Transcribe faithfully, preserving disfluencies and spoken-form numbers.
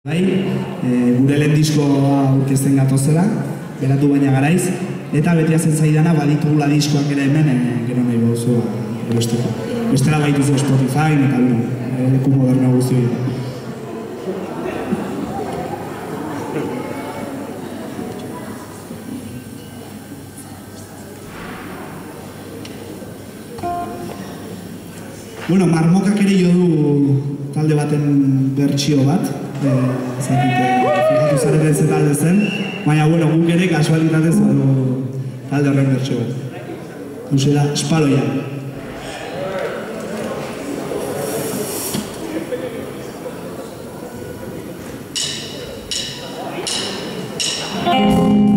Bai, e, gure lehen diskoa aurkezten gatozela, beratu baina garaiz, eta beti hazen zaidana baditugula diskoak ere hemen, e, gero nahi bozu erosteko. Bestela baituzu Spotify, eta bueno, e, leku moderno guzti hori. Bueno, Marmokak ere jo du talde baten bertsio bat, zakite, fijatu zareten ze talde zen, baina, bueno, guk ere kasualitatez talde horren bertsio bat. Duzela, Espaloia. Thank